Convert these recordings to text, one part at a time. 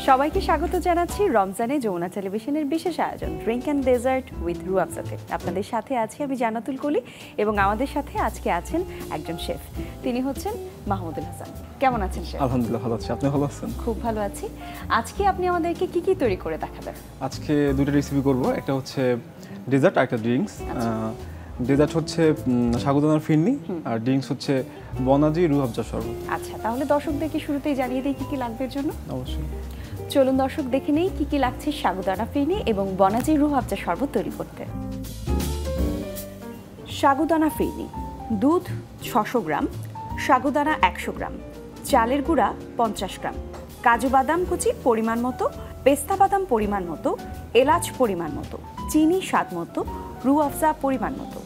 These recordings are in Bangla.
সবাইকে স্বাগত জানাচ্ছি রমজানে যমুনা টেলিভিশনের বিশেষ আয়োজন ড্রিঙ্ক অ্যান্ড ডেজার্ট উইথ রুয়াবজাতে। আপনাদের সাথে আছি আমি জান্নাতুল কলি এবং আমাদের সাথে আজকে আছেন একজন শেফ, তিনি হচ্ছেন মাহমুদুল হাসান। কেমন আছেন শেফ? আলহামদুলিল্লাহ ভালো আছি, আপনি ভালো আছেন? খুব ভালো আছি। আজকে আপনি আমাদেরকে কি কি তৈরি করে দেখাবেন? আজকে দুটো রেসিপি করব, একটা হচ্ছে ডেজার্ট আর একটা ড্রিঙ্কস। ডেজার্ট হচ্ছে সাগুদানার ফিরনি আর ড্রিঙ্কস হচ্ছে বনাজি রুহাবজা শরবত। আচ্ছা, তাহলে দর্শকদেরকে শুরুতেই জানিয়ে দিই কি কি লাগবে এর জন্য। অবশ্যই, চলুন দর্শক দেখে নেই কি কি লাগছে সাগুদানা ফিরনি এবং বনাজি রুহাবজা শরবত তৈরি করতে। সাগুদানা ফিরনি, দুধ 600 গ্রাম, সাগুদানা 100 গ্রাম, চালের গুঁড়া 50 গ্রাম, কাজু বাদাম কুচি পরিমাণ মতো, পেস্তা বাদাম পরিমাণ মতো, এলাচ পরিমাণ মতো, চিনি স্বাদ মতো, রুহ আফজা পরিমাণ মতো।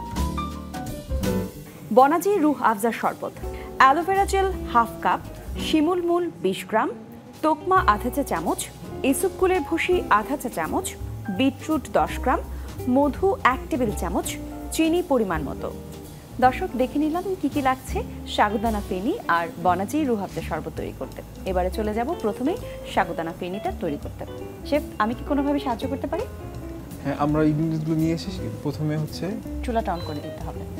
বনাজি রুহ আফজা শরবত, অ্যালোভেরা জেল 1/2 কাপ, শিমুল মূল 20 গ্রাম, তোকমা আধা চা চামচ, ইসুপকুলের ভুসি আধা চা চামচ, বিটরুট 10 গ্রাম, মধু 1 টেবিল চামচ, চিনি পরিমাণ মতো। দর্শক দেখে নিলাম কি কি লাগছে সাগুদানা ফেনি আর বনাজি রুহ আফজা শরবত তৈরি করতে। এবারে চলে যাব প্রথমেই সাগুদানা ফেনিটা তৈরি করতে। শেফ, আমি কি কোনোভাবে সাহায্য করতে পারি? হ্যাঁ, আমরা ইনগ্রিডিয়েন্টসগুলো নিয়ে এসেছি। প্রথমে হচ্ছে চুলাটা অন করে দিতে হবে।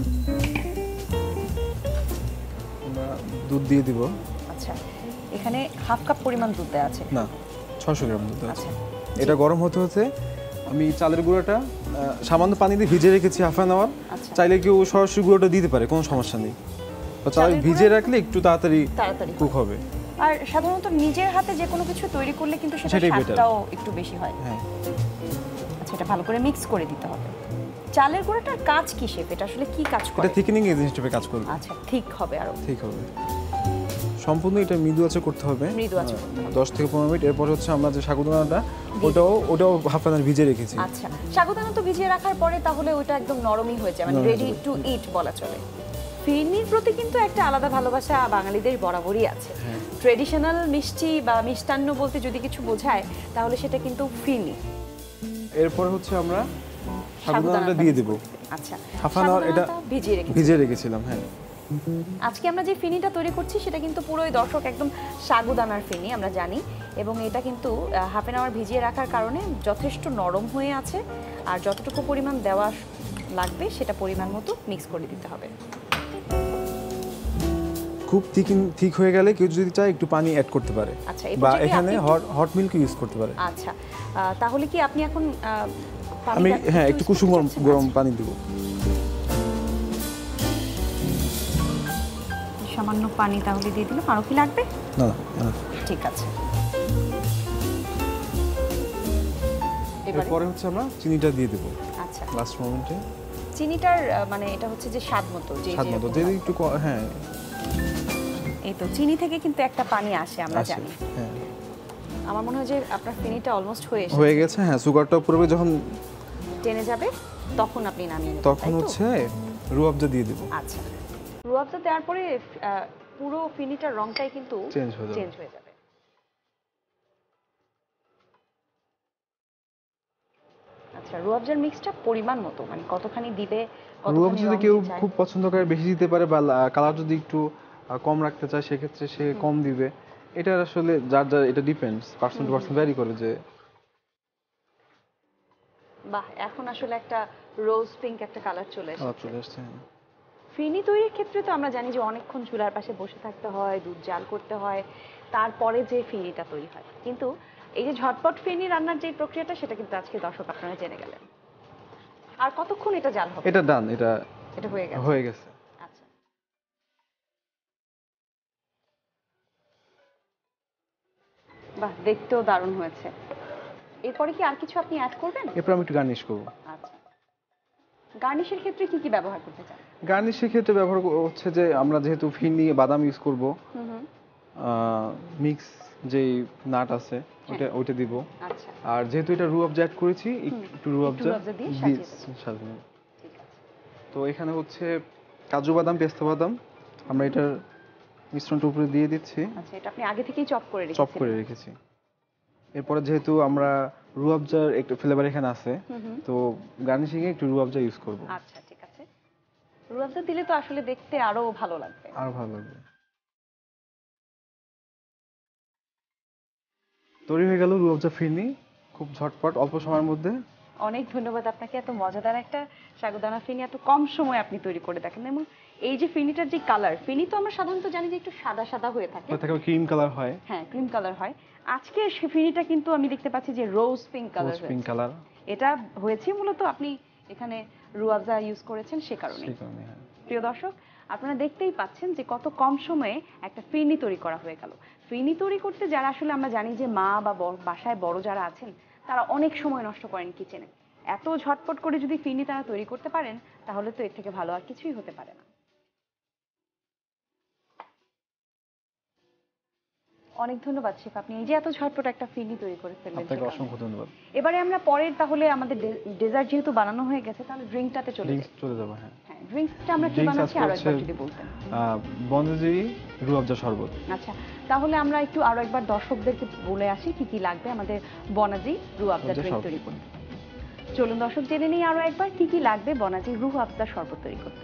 আমরা দুধ দিয়ে দিব। আচ্ছা, এখানে 1/2 কাপ পরিমাণ দুধ দেওয়া আছে। না, 600 গ্রাম দুধ আছে। আচ্ছা, এটা গরম হতে হতে আমি চালের গুঁড়োটা সামান্য পানি দিয়ে ভিজে রেখেছি হাফ অ্যান আওয়ার। চাইলে কেউ সরাসরি গুঁড়োটা দিতে পারে, কোনো সমস্যা নেই। তো চাল ভিজে রাখলে একটু তাড়াতাড়ি কুক হবে। আর সাধারণত নিজের হাতে যে কোনো কিছু তৈরি করলে কিন্তু সেটার স্বাদটাও একটু বেশি হয়। হ্যাঁ। আচ্ছা, এটা ভালো করে মিক্স করে দিতে হবে। চালের গুঁড়োটার কাজ কি শেফ? এটা আসলে কি কাজ করে? এটা থিকনিং এজেন্ট হিসেবে কাজ করবে। আচ্ছা, ঠিক হবে, আরো ঠিক হবে। সম্পূর্ণ এটা মৃদু আঁচে করতে হবে, মৃদু আঁচে করতে হবে 10 থেকে 15 মিনিট। এরপর হচ্ছে আমরা যে সাগুদানাটা ওটাও হাফ অ্যান আওয়ার ভিজিয়ে রেখেছি। আচ্ছা, সাগুদানা তো ভিজিয়ে রাখার পরে তাহলে ওটা একদম নরমই হয়ে যায়, মানে রেডি টু ইট বলা চলে। ফিরনির প্রতি কিন্তু একটা আলাদা ভালোবাসা বাঙালিদের বরাবরই আছে। ট্রেডিশনাল মিষ্টি বা মিষ্টান্ন বলতে যদি কিছু বোঝায় তাহলে সেটা কিন্তু ফিরনি। এরপর হচ্ছে আমরা সাগুদানাটা দিয়ে দেব। আচ্ছা, হাফ অ্যান আওয়ার এটা ভিজিয়ে রেখেছিলাম। হ্যাঁ, আজকে আমরা যে ফিনিটা তৈরি করছি সেটা কিন্তু পুরোই দর্শক একদম সাগুদানার ফিনি আমরা জানি, এবং এটা কিন্তু হাফ অ্যান আওয়ার ভিজিয়ে রাখার কারণে যথেষ্ট নরম হয়ে আছে। আর যতটুকু পরিমাণ দেওয়া লাগবে সেটা পরিমাণ মতো মিক্স করে দিতে হবে। খুব ঠিক হয়ে গেলে কেউ যদি চায় একটু পানি অ্যাড করতে পারে। আচ্ছা, বা এখানে হট মিল্ক ইউজ করতে পারে। আচ্ছা, তাহলে কি আপনি এখন আমি একটু কুসুম গরম পানি দেব। সামান্য পানি তাহলে দিয়ে দিলাম, আরো কি লাগবে? না, ঠিক আছে। এরপরে হচ্ছে আমরা চিনিটা দিয়ে দেব। আচ্ছা, লাস্ট মোমেন্টে চিনিটার মানে এটা হচ্ছে যে স্বাদ মতো যদি একটু হ্যাঁ, এই তো চিনি থেকে কিন্তু একটা পানি আসে আমরা জানি। হ্যাঁ, আমার মনে হয় যে আপনার ফিনিটা অলমোস্ট হয়ে গেছে। হ্যাঁ, সুগারটা পুরোপুরি যখন টেনে যাবে তখন আপনি নামিয়ে নেবেন। তখন হচ্ছে রুয়াবজা দিয়ে দেব। আচ্ছা, রুয়াবজা দেওয়ার পরে পুরো ফিনিটার রংটাই কিন্তু চেঞ্জ হয়ে যাবে। আচ্ছা, রুয়াবজার মিক্সটা পরিমাণ মতো মানে কতখানি দিবে? রুয়াবজা যদি কেউ খুব পছন্দ করে বেশি দিতে পারে, বা কালার যদি একটু কম রাখতে চায় সেক্ষেত্রে সে কম দিবে। এটা আসলে যার এটা depends, person to person vary করে। যে বাহ, এখন আসলে একটা রোজ পিঙ্ক একটা কালার চলে এসেছে। ফিনি তৈরির ক্ষেত্রে তো আমরা জানি যে অনেকক্ষণ চুলার পাশে বসে থাকতে হয়, দুধ জাল করতে হয়, তারপরে যে ফিনিটা তৈরি হয়। কিন্তু এই যে ঝটপট ফিনি রান্নার যে প্রক্রিয়াটা সেটা কিন্তু আজকে দর্শক আপনারা জেনে গেলেন। আর কতক্ষণ এটা জাল হবে? এটা ডান, এটা হয়ে গেছে। আচ্ছা, বাহ, দেখতেও দারুণ হয়েছে। এরপরে কি আর কিছু আপনি অ্যাড করবেন? এরপর আমি একটু গার্নিশ করব। আচ্ছা, গার্নিশের ক্ষেত্রে কি কি ব্যবহার করতে চান? গার্নিশের ক্ষেত্রে ব্যবহার হচ্ছে যে আমরা যেহেতু ফিরনি বাদাম ইউজ করব, মিক্স যেই নাট আছে ওইটা দিব। আচ্ছা, আর যেহেতু এটা রুয়াবজা অ্যাড করেছি, একটু রুয়াবজা দিয়ে সাজাবো। ঠিক আছে। তো এখানে হচ্ছে কাজু বাদাম, পেস্তা বাদাম আমরা এটার মিশ্রণটা উপরে দিয়ে দিচ্ছি। আচ্ছা, এটা আপনি আগে থেকেই চপ করে রেখেছি। এরপরে যেহেতু আমরা রুয়াবজার একটা ফ্লেভার এখানে আছে, তো গার্নিশিং এ একটু রুয়াবজা ইউজ করব। আচ্ছা, ঠিক আছে। রুয়াবজা দিলে তো আসলে দেখতে আরো ভালো লাগবে। তৈরি হয়ে গেল রুয়াবজা ফিরনি, খুব ঝটপট অল্প সময়ের মধ্যে। অনেক ধন্যবাদ আপনাকে, এত মজাদার একটা সাগুদানা ফিরনি এত কম সময় আপনি তৈরি করে দেখেন। এবং এই যে ফিরনিটার যে কালার, ফিরনি তো আমরা সাধারণত জানি যে একটু সাদা সাদা হয়ে থাকে, ক্রিম কালার হয়। হ্যাঁ, ক্রিম কালার হয়। আজকে ফিরনিটা কিন্তু আমি দেখতে পাচ্ছি যে রোজ পিঙ্ক কালার কালার। এটা হয়েছে মূলত আপনি এখানে রুয়াবজা ইউজ করেছেন সে কারণে। প্রিয় দর্শক, আপনারা দেখতেই পাচ্ছেন যে কত কম সময়ে একটা ফিরনি তৈরি করা হয়ে গেল। ফিরনি তৈরি করতে যারা আসলে আমরা জানি যে মা বা বাসায় বড় যারা আছেন তারা অনেক সময় নষ্ট করেন কিচেনে, এত ঝটপট করে যদি ফিরনি তারা তৈরি করতে পারেন তাহলে তো এর থেকে ভালো আর কিছুই হতে পারে না। অনেক ধন্যবাদ শেফ, আপনি এই যে এত ঝটপট একটা ফিরনি তৈরি করে ফেললেন। আপনাকে অসংখ্য ধন্যবাদ। এবারে আমরা পরের তাহলে আমাদের ডেজার্ট যেহেতু বানানো হয়ে গেছে তাহলে ড্রিঙ্কটাতে চলে যাব। হ্যাঁ, ড্রিঙ্কসটা আমরা কি বানাচ্ছি আরো একবার যদি বলতেন। বনজি রুয়াবজা শরবত। আচ্ছা, তাহলে আমরা একটু আরো একবার দর্শকদেরকে বলে আসি কি কি লাগবে আমাদের বনাজি রুয়াবজা ড্রিঙ্ক তৈরি করতে। চলুন দর্শক জেনে নিই আরো একবার কি কি লাগবে বনাজি রুহ আফজা শরবত তৈরি করতে।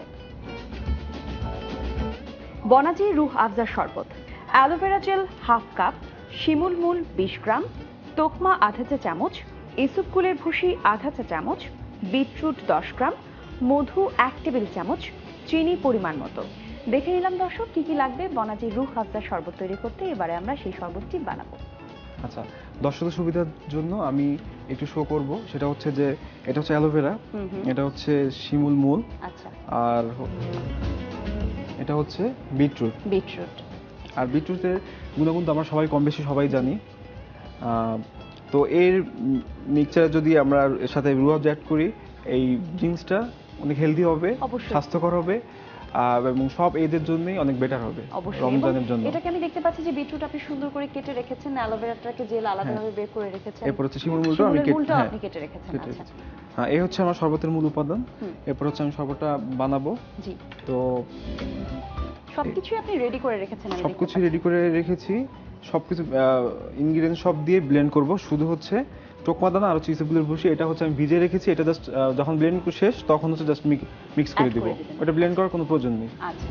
বনাজি রুহ আফজা শরবত: অ্যালোভেরা জেল হাফ কাপ, শিমুল মূল 20 গ্রাম, তোকমা আধা চা চামচ, ইসুপ কুলের ভুসি আধা চা চামচ, বিটরুট 10 গ্রাম, মধু 1 টেবিল চামচ, চিনি পরিমাণ মতো। দেখে নিলাম দর্শক কি কি লাগবে বনাজি রুহ আফজা শরবত তৈরি করতে। এবারে আমরা সেই শরবতটি বানাবো। আচ্ছা, দর্শকদের সুবিধার জন্য আমি একটু শো করব, সেটা হচ্ছে যে এটা হচ্ছে অ্যালোভেরা, এটা হচ্ছে শিমুল মূল, আচ্ছা, আর এটা হচ্ছে বিটরুট। আর বিটরুটের গুণাগুণ তো আমরা সবাই কম বেশি সবাই জানি। তো এর মিক্সচার যদি আমরা এর সাথে রুয়াবজা অ্যাড করি, এই ড্রিঙ্কসটা অনেক হেলদি হবে, স্বাস্থ্যকর হবে, এবং সব এদের জন্যই অনেক বেটার হবে রমজানের জন্য। এটাকে আমি দেখতে পাচ্ছি যে বিটরুট আপনি সুন্দর করে কেটে রেখেছেন, অ্যালোভেরাটাকে জেল আলাদাভাবে বের করে রেখেছেন, এরপর হচ্ছে শিমুল মূলটা আপনি কেটে রেখেছেন। আচ্ছা, হ্যাঁ, এই হচ্ছে আমার শরবতের মূল উপাদান। এরপর হচ্ছে আমি শরবতটা বানাবো। জি, তো সবকিছু আপনি রেডি করে রেখেছেন? সবকিছু রেডি করে রেখেছি, সবকিছু ইনগ্রেডিয়েন্টস সব দিয়ে ব্লেন্ড করব। শুধু হচ্ছে টোকমা দানা আর চিজগুলোর ভুসি, এটা হচ্ছে আমি ভিজিয়ে রেখেছি, এটা জাস্ট যখন ব্লেন্ড শেষ তখন হচ্ছে জাস্ট মিক্স করে দিব, ওটা ব্লেন্ড করার কোনো প্রয়োজন নেই। আচ্ছা,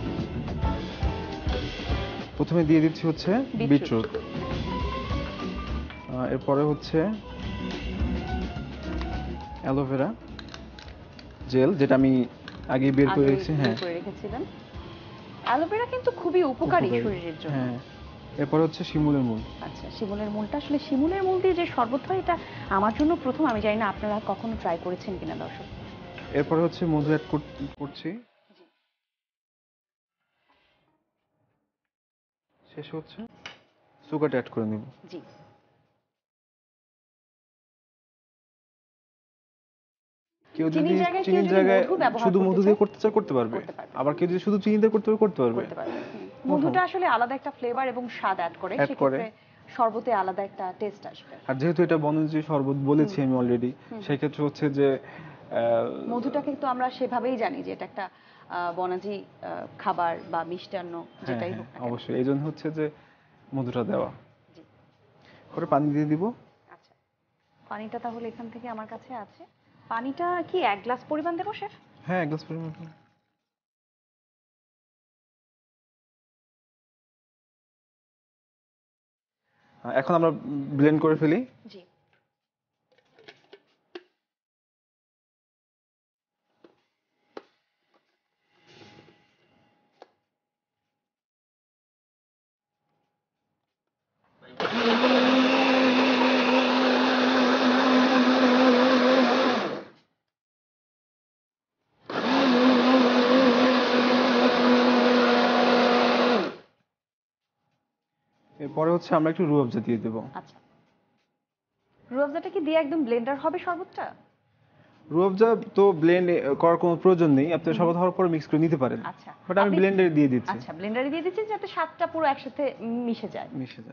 প্রথমে দিয়ে দিচ্ছি হচ্ছে বিটরুট, এরপরে হচ্ছে অ্যালোভেরা জেল, যেটা আমি আগে বের করে রেখেছি। হ্যাঁ, অ্যালোভেরা কিন্তু খুবই উপকারী শরীরের জন্য। হ্যাঁ, এরপর হচ্ছে শিমুলের মূল। আচ্ছা, শিমুলের মূলটা আসলে শিমুলের মূল দিয়ে যে শরবত হয় এটা আমার জন্য প্রথম, আমি জানি না আপনারা কখনো ট্রাই করেছেন কিনা দর্শক। এরপর হচ্ছে মধু অ্যাড করছি, শেষ হচ্ছে সুগারটা অ্যাড করে নিব। জি, কেউ যদি চিনির জায়গায় শুধু মধু দিয়ে করতে চায় করতে পারবে, আবার কেউ যদি শুধু চিনি দিয়ে করতে পারবে। মধুটা আসলে আলাদা একটা ফ্লেভার এবং স্বাদ অ্যাড করে, সেক্ষেত্রে শরবতে আলাদা একটা টেস্ট আসবে। আর যেহেতু এটা বনজি শরবত বলেছি আমি অলরেডি, সেই ক্ষেত্রে হচ্ছে যে মধুটাকে তো আমরা সেভাবেই জানি যে এটা একটা বনাজি খাবার বা মিষ্টান্ন যেটাই হোক। অবশ্যই এইজন্য হচ্ছে যে মধুটা দেওয়া। জি, পরে পানি দিয়ে দিব। আচ্ছা, পানিটা তাহলে এখান থেকে আমার কাছে আছে। পানিটা কি 1 গ্লাস পরিমাণ দেব শেফ? হ্যাঁ, 1 গ্লাস পরিমাণ। এখন আমরা ব্লেন্ড করে ফেলি। জি, এরপরে হচ্ছে আমরা একটু রুয়াবজা দিয়ে দেব। আচ্ছা, রুয়াবজাটা কি দিয়ে একদম ব্লেন্ডার হবে শরবতটা? রুয়াবজা তো ব্লেন্ড করার কোনো প্রয়োজন নেই, আপনি শরবত হওয়ার পরে মিক্স করে নিতে পারেন। আচ্ছা, বাট আমি ব্লেন্ডারে দিয়ে দিচ্ছি। আচ্ছা, ব্লেন্ডারে দিয়ে দিচ্ছি যাতে স্বাদটা পুরো একসাথে মিশে যায়।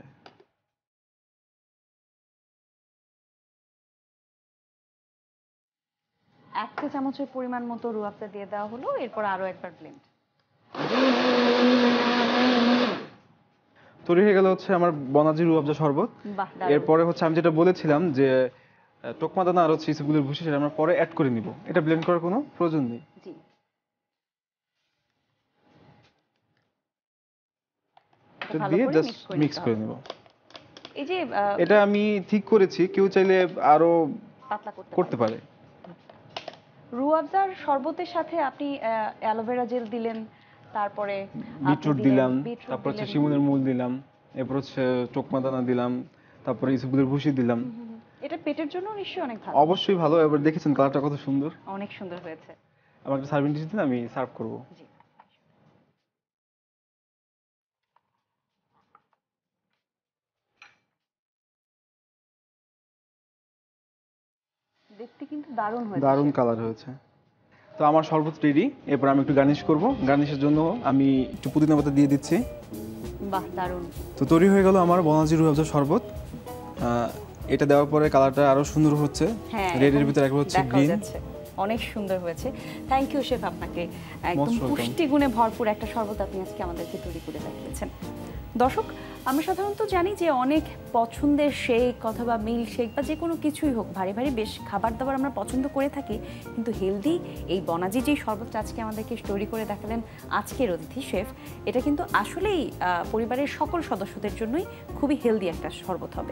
1 চা চামচের পরিমাণ মতো রুয়াবজা দিয়ে দেওয়া হলো, এরপর আরো একবার ব্লেন্ড। তৈরি হয়ে গেল হচ্ছে আমার বনাজি রুয়াবজা শরবত। এরপরে হচ্ছে আমি যেটা বলেছিলাম যে টোকমা দানা আর হচ্ছে ইসবগুলের ভুসি, সেটা আমরা পরে অ্যাড করে নিব, এটা ব্লেন্ড করার কোনো প্রয়োজন নেই। জি, এটা দিয়ে জাস্ট মিক্স করে নিব। এই যে এটা আমি ঠিক করেছি, কেউ চাইলে আরো পাতলা করতে পারে। রুয়াবজার শরবতের সাথে আপনি অ্যালোভেরা জেল দিলেন, তারপরে বিটরুট দিলাম, তারপর হচ্ছে শিমুলের মূল দিলাম, এরপর হচ্ছে টোকমা দানা দিলাম, তারপরে ইসবগুলের ভুসি দিলাম। এটা পেটের জন্য নিশ্চয়ই অনেক ভালো। অবশ্যই ভালো। এবার দেখেছেন কালারটা কত সুন্দর, অনেক সুন্দর হয়েছে। আমার একটা সার্ভিং ডিশ দিন, আমি সার্ভ করব। জি, দেখতে কিন্তু দারুণ হয়েছে, দারুণ কালার হয়েছে। তো আমার শরবত রেডি। এরপর আমি একটু গার্নিশ করব। গার্নিশের জন্য আমি একটু পুদিনা পাতা দিয়ে দিচ্ছি। বাহ, দারুণ। তো তৈরি হয়ে গেল আমার বনাজি রুয়াবজা শরবত। এটা দেওয়ার পরে কালারটা আরো সুন্দর হচ্ছে। রেডের ভিতরে একবার হচ্ছে গ্রিন, অনেক সুন্দর হয়েছে। থ্যাংক ইউ শেফ, আপনাকে একদম পুষ্টিগুণে ভরপুর একটা শরবত আপনি আজকে আমাদেরকে তৈরি করে দেখিয়েছেন। দর্শক, আমরা সাধারণত জানি যে অনেক পছন্দের শেক অথবা মিল্ক শেক বা যে কোনো কিছুই হোক, ভারী ভারী বেশ খাবার দাবার আমরা পছন্দ করে থাকি, কিন্তু হেলদি এই বনাজি যে শরবতটা আজকে আমাদেরকে তৈরি করে দেখালেন আজকের অতিথি শেফ, এটা কিন্তু আসলেই পরিবারের সকল সদস্যদের জন্যই খুবই হেলদি একটা শরবত হবে।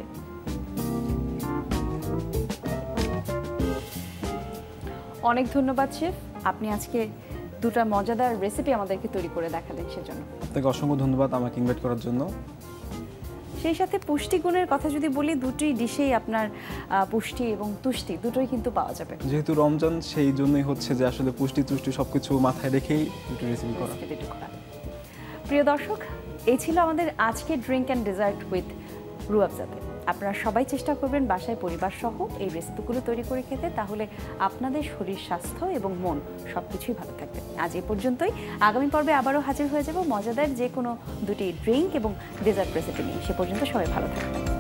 অনেক ধন্যবাদ শেফ, আপনি আজকে দুটো মজাদার রেসিপি আমাদেরকে তৈরি করে দেখালেন, সেজন্য আপনাকে অসংখ্য ধন্যবাদ আমাকে ইনভাইট করার জন্য। সেই সাথে পুষ্টিগুণের কথা যদি বলি, দুটোই ডিশেই আপনার পুষ্টি এবং তুষ্টি দুটোই কিন্তু পাওয়া যাবে। যেহেতু রমজান, সেই জন্যই হচ্ছে যে আসলে পুষ্টি তুষ্টি সবকিছু মাথায় রেখেই দুটো রেসিপি করা। প্রিয় দর্শক, এই ছিল আমাদের আজকে ড্রিঙ্ক অ্যান্ড ডেজার্ট উইথ রুয়াবজাতে। আপনারা সবাই চেষ্টা করবেন বাসায় পরিবার সহ এই রেসিপিগুলো তৈরি করে খেতে, তাহলে আপনাদের শরীর স্বাস্থ্য এবং মন সবকিছুই ভালো থাকবে। আজ এই পর্যন্তই। আগামী পর্বে আবারও হাজির হয়ে যাব মজাদার যে কোনো দুটি ড্রিঙ্ক এবং ডেজার্ট রেসিপি নিয়ে। সে পর্যন্ত সবাই ভালো থাকবেন।